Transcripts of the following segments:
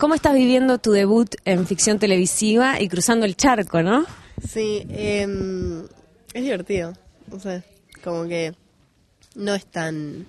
¿Cómo estás viviendo tu debut en ficción televisiva y cruzando el charco, no? Sí, es divertido. O sea, como que no es tan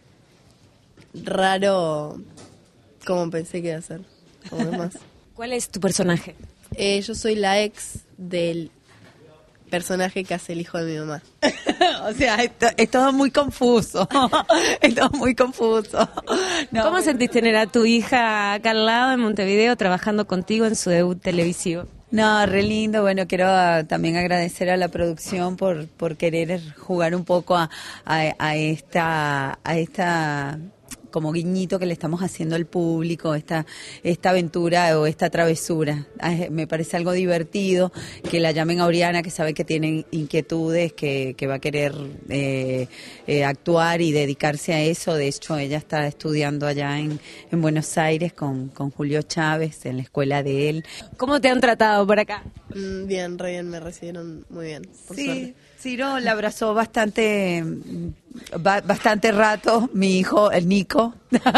raro como pensé que iba a ser. Como demás. ¿Cuál es tu personaje? Yo soy la ex del personaje que hace el hijo de mi mamá. O sea, es todo muy confuso. Es todo muy confuso. No, ¿Cómo sentís tener a tu hija acá al lado en Montevideo trabajando contigo en su debut televisivo? No, re lindo. Bueno, quiero también agradecer a la producción por querer jugar un poco a esta como guiñito que le estamos haciendo al público, esta aventura o esta travesura. Me parece algo divertido que la llamen a Oriana, que sabe que tiene inquietudes, que va a querer actuar y dedicarse a eso. De hecho, ella está estudiando allá en Buenos Aires con Julio Chávez, en la escuela de él. ¿Cómo te han tratado por acá? Bien, re bien, me recibieron muy bien, por Sí, suerte. Ciro la abrazó bastante rato, mi hijo, el Nico.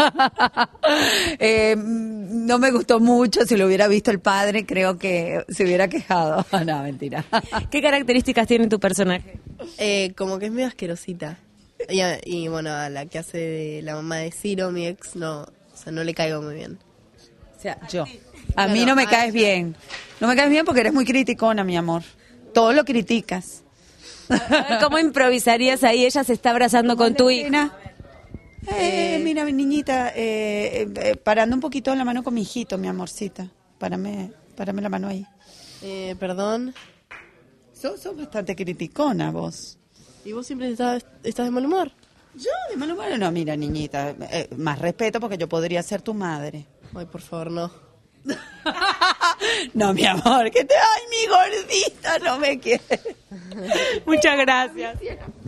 No me gustó mucho, si lo hubiera visto el padre, creo que se hubiera quejado. No, mentira. ¿Qué características tiene tu personaje? Como que es medio asquerosita. Y bueno, a la que hace de la mamá de Ciro, mi ex, no, o sea, no le caigo muy bien. O sea, yo. A mí no me caes bien. No me caes bien porque eres muy criticona, mi amor. Todo lo criticas. A ver, ¿cómo improvisarías ahí? Ella se está abrazando con tu hija. Mira, mi niñita, parando un poquito la mano con mi hijito, mi amorcita. Párame la mano ahí. Perdón. Sos bastante criticona vos. ¿Y vos siempre estás de mal humor? Yo de mal humor, no, mira, niñita, más respeto porque yo podría ser tu madre. Ay, por favor, no. No, mi amor, ay, mi gordita, no me quieres. Muchas gracias.